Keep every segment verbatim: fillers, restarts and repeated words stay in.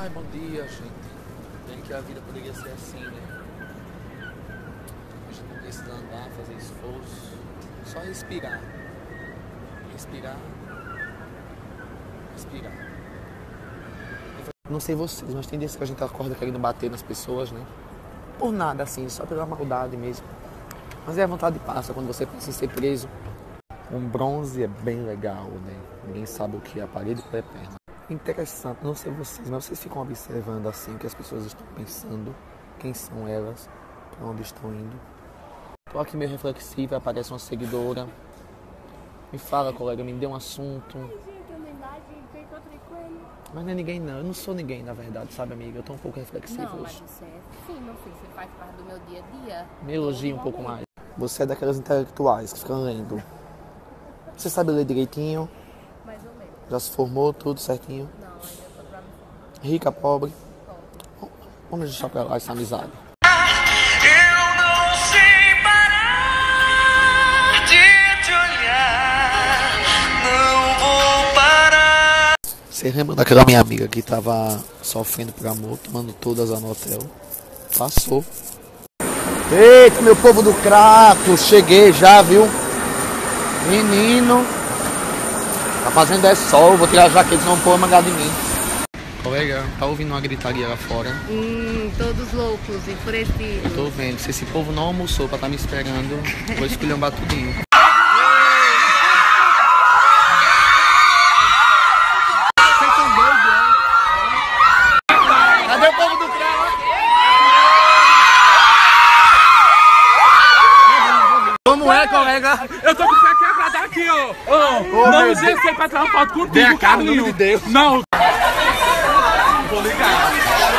Ai, bom dia, gente. Bem que a vida poderia ser assim, né? A gente não precisa andar, fazer esforço. Só respirar. Respirar. Respirar. Não sei vocês, mas tem dias que a gente acorda querendo bater nas pessoas, né? Por nada, assim, só pela maldade mesmo. Mas é a vontade passa quando você pensa em ser preso. Um bronze é bem legal, né? Ninguém sabe o que é a parede para a perna. Interessante, não sei vocês, mas vocês ficam observando assim o que as pessoas estão pensando, quem são elas, para onde estão indo. Tô aqui meio reflexiva, aparece uma seguidora. Me fala, colega, me dê um assunto. Mas não é ninguém não, eu não sou ninguém na verdade, sabe, amiga? Eu tô um pouco reflexiva não, hoje. Mas você é, sim, não sei, você faz parte do meu dia a dia. Me elogia um pouco mais. Você é daquelas intelectuais que ficam lendo. Você sabe ler direitinho? Mais ou menos. Já se formou, tudo certinho? Não, ainda tô pra me formar. Rica, pobre? Pobre. Vamos deixar pra lá essa amizade. Eu não sei parar de te olhar, não vou parar. Você lembra daquela minha amiga que tava sofrendo por amor, tomando todas lá no hotel? Passou. Eita, meu povo do Crato, cheguei já, viu? Menino, tá fazendo é sol, vou tirar a jaqueta, senão pôr mangado em mim. Colega, tá ouvindo uma gritaria lá fora? Hum, todos loucos, enfurecidos. Eu tô vendo, se esse povo não almoçou pra tá me esperando, vou esculhambar tudinho. Vocês são doidos, né? Cadê o povo do Crato? Como é, colega? Eu tô com o pé quebrado aqui, ó. Ô, não existe que pra tirar uma foto contigo, Vem cá, no Carlinhos. nome de Deus. Não. Vou ligar.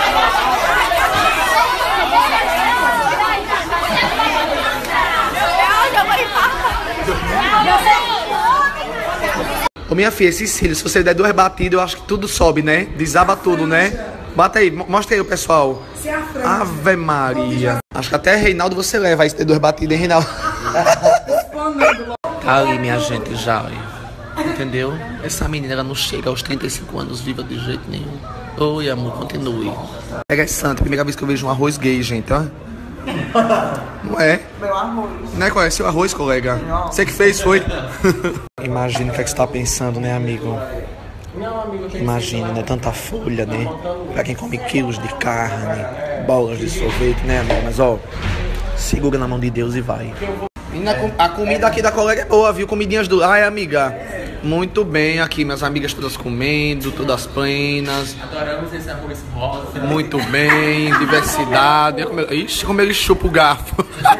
Ô minha filha, esses cílios, se você der duas batidas, eu acho que tudo sobe, né? Desaba tudo, né? Bata aí, mostra aí, pessoal. Ave Maria. Acho que até Reinaldo você leva aí se der duas batidas, hein, Reinaldo? Tá ali, minha gente, já, olha. Entendeu? Essa menina, ela não chega aos trinta e cinco anos viva de jeito nenhum. Oi, amor, continue. Interessante, primeira vez que eu vejo um arroz gay, gente, ó. Não é? Meu arroz. Não é? Conhece o arroz, colega? Você que fez, foi? Imagina o que é que você tá pensando, né, amigo? Imagina, né? Tanta folha, né? Pra quem come quilos de carne, bolas de sorvete, né, amigo? Mas, ó, segura na mão de Deus e vai. A comida aqui da colega é boa, viu? Comidinhas do... Ai, amiga. Muito bem aqui, minhas amigas todas comendo, todas plenas. Adoramos esse arroz rosa. Muito bem, diversidade. Como ele... Ixi, como ele chupa o garfo.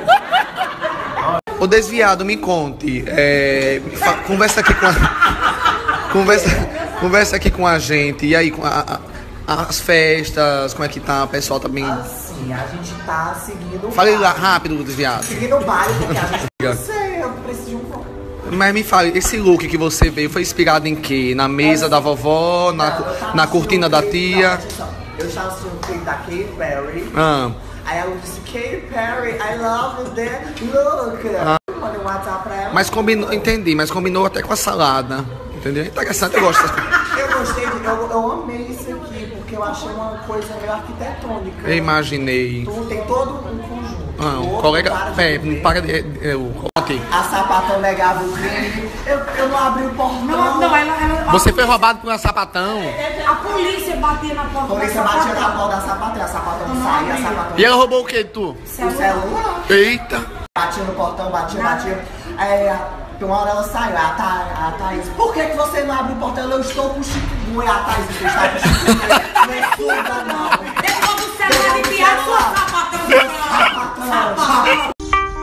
Ô desviado, me conte. É... Conversa aqui com a... Conversa... Conversa aqui com a gente. E aí, com a... as festas, como é que tá? O pessoal tá bem... Assim, a gente tá seguindo... Fale lá rápido, desviado. Seguindo o baile, porque a gente... Não sei, eu preciso de um... Mas me fale, esse look que você veio foi inspirado em quê? Na mesa da vovó, na, na cortina da tia? Eu estava assistindo o clipe da Katy Perry. Ah. Aí ela disse, Katy Perry, I love that look. Ah. Eu mandei um WhatsApp pra ela. Mas combinou, entendi, mas combinou até com a salada. Entendeu? Interessante, eu gosto dessas coisas. Eu gostei, de, eu, eu amei isso aqui, porque eu achei uma coisa meio arquitetônica. Eu imaginei. Tu tem todo um conjunto. Ah, um Outro, colega. para É, de para de. Eu coloquei. A sapatão negava o crime. Eu, eu não abri o portão. Não, não, ela, ela, Você foi roubado por um sapatão. a polícia batia na porta. A polícia batia na porta da sapatão, a sapatão não saía, a sapatão... E ela roubou o que, tu? O celular. Eita! Batia no portão, batia, batia. É, uma hora ela saiu, a, Tha, a Thaís, por que, que você não abre o portão? Eu estou com chikungunya, a Thaís, você está com chikungunya. Não é surda, não. Depois do celular e piar sua sapatão. Sapatão.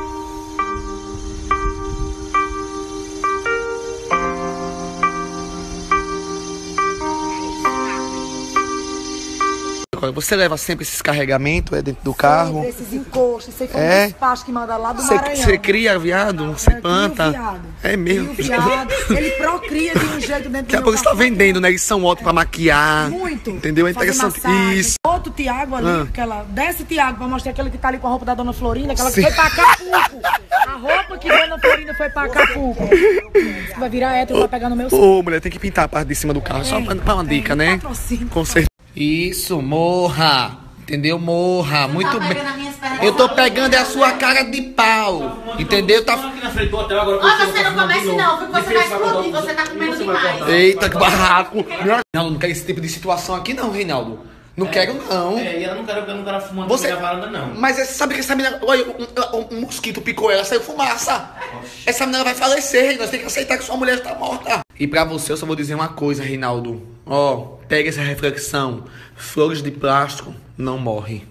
Você leva sempre esses carregamentos é, dentro do carro? Esses encostos, sei como É? é? Despacho que manda lá do Você, Maranhão. você cria viado? Você Eu planta? crio viado. É mesmo? Crio viado, ele procria de um jeito dentro Daqui a do pouco meu você tá carro. vendendo, né? Eles são ótimos pra maquiar. Muito. Entendeu? É Fazer interessante. massagem. Isso. Outro Tiago ali, Ah. aquela. Desce Tiago pra mostrar aquele que tá ali com a roupa da dona Florinda, aquela que foi pra Acapulco. A roupa que dona Florinda foi pra Acapulco. Você vai virar hétero, vai pegar no meu Ô, mulher, tem que pintar a parte de cima do carro. Só É, pra pra uma tem dica, né? patrocínio. Com certeza. Isso, morra. Entendeu? Morra. Você Muito tá bem. pegando as minhas pernas. Eu tô pegando é a sua cara de pau. Entendeu? Tá... aqui na frente do hotel agora. Ó, você não comece não, porque você vai explodir, você tá comendo demais. Eita, que barraco. Não, não quero esse tipo de situação aqui não, Reinaldo. Não quero não. É, e ela não quer, eu não quero fumando Você... na varanda, não. Mas essa- sabe que essa menina... Olha, um, um- um mosquito picou ela, saiu fumaça. Essa menina vai falecer, nós temos que aceitar que sua mulher está morta. E pra você eu só vou dizer uma coisa, Reinaldo. Ó, pega essa reflexão. Flores de plástico não morrem.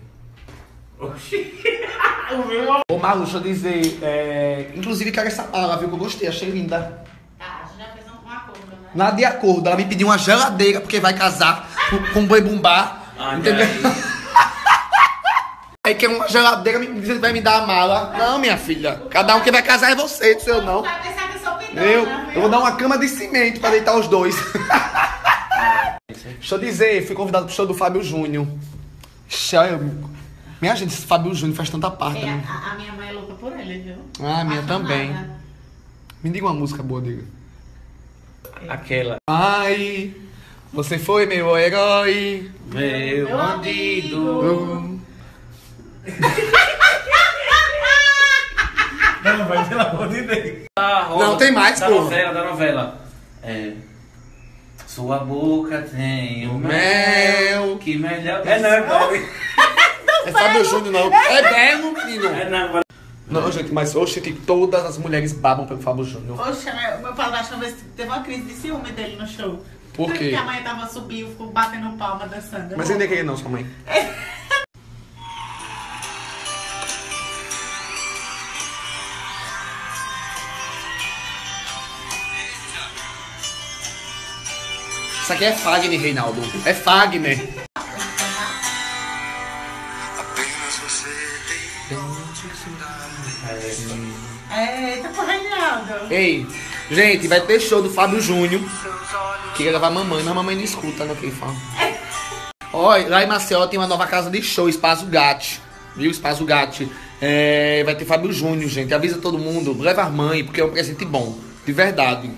Ô, Malu, deixa eu dizer, é... inclusive quero essa mala, viu, que eu gostei, achei linda. Tá, a gente já fez um acordo, né? Nada de acordo, ela me pediu uma geladeira porque vai casar com, com boi bumbá. Ah, Entendeu? Aí quer uma geladeira, me diz que vai me dar a mala. Não, minha filha. Cada um que vai casar é você, não sou eu não. Vai pensar que eu sou pidona, Eu, né? eu vou dar uma cama de cimento pra deitar os dois. Deixa eu dizer, fui convidado pro show do Fábio Júnior. Xa- Minha gente, esse Fábio Júnior faz tanta parte. É, Né? a, a minha mãe é louca por ele, viu? Ah, a minha também. Apaixonada. Me diga uma música boa dele. Aquela. Ai, você foi meu herói. Meu Meu bandido. Uh. Não, vai, pelo amor de Deus. A roda Não, tem mais, da pô. novela, da novela. É... Sua boca tem o mel, Mel. que melhor... É não, é não. É Fábio Júnior, não. É belo, menino. É não, Não, gente, mas hoje que todas as mulheres babam pelo Fábio Júnior. Poxa, né, o meu padrasto uma vez teve uma crise de ciúme dele no show. Por quê? Porque a mãe tava subindo, ficou batendo palma, dançando. Mas eu nem queria não, sua mãe. Isso aqui é Fagner, Reinaldo. É Fagner. Apenas você tem Eita, porra, Reinaldo. Ei, gente, vai ter show do Fábio Júnior. Queria levar a mamãe, mas a mamãe não escuta, né, o que ele fala. Olha, lá em Maceió tem uma nova casa de show, Espaço Gatti. Viu? Espaço Gatti. É, vai ter Fábio Júnior, gente. Avisa todo mundo. Leva a mãe, porque é um presente bom. De verdade.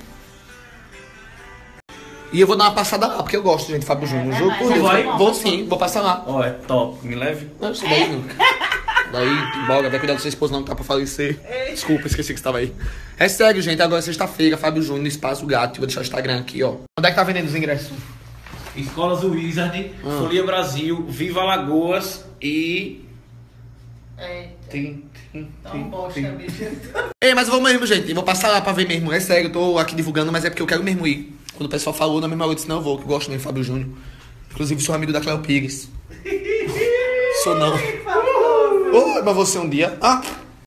E eu vou dar uma passada lá, porque eu gosto, gente, de Fábio Júnior. é, Juro mas por é Deus. bom, Vou é bom. sim, vou passar lá. Ó, é top, me leve. Não, isso daí não. Daí, bora, vai cuidar do seu esposo não, que tá pra falecer. Desculpa, esqueci que você tava aí. É sério, gente, agora é sexta-feira, Fábio Júnior, Espaço Gato. Vou deixar o Instagram aqui, ó. Onde é que tá vendendo os ingressos? Escolas Wizard, Ah. Folia Brasil, Viva Lagoas e... É, Tem, tem, tão tem, bosta, tem. bicho. Ei, mas eu vou mesmo, gente. Eu vou passar lá pra ver mesmo. É sério, eu tô aqui divulgando, mas é porque eu quero mesmo ir. Quando o pessoal falou, na mesma hora eu disse, não, eu vou, que eu gosto mesmo de Fábio Júnior. Inclusive, sou amigo da Cléo Pires. Sou não. Ô, mas você um dia... Ah,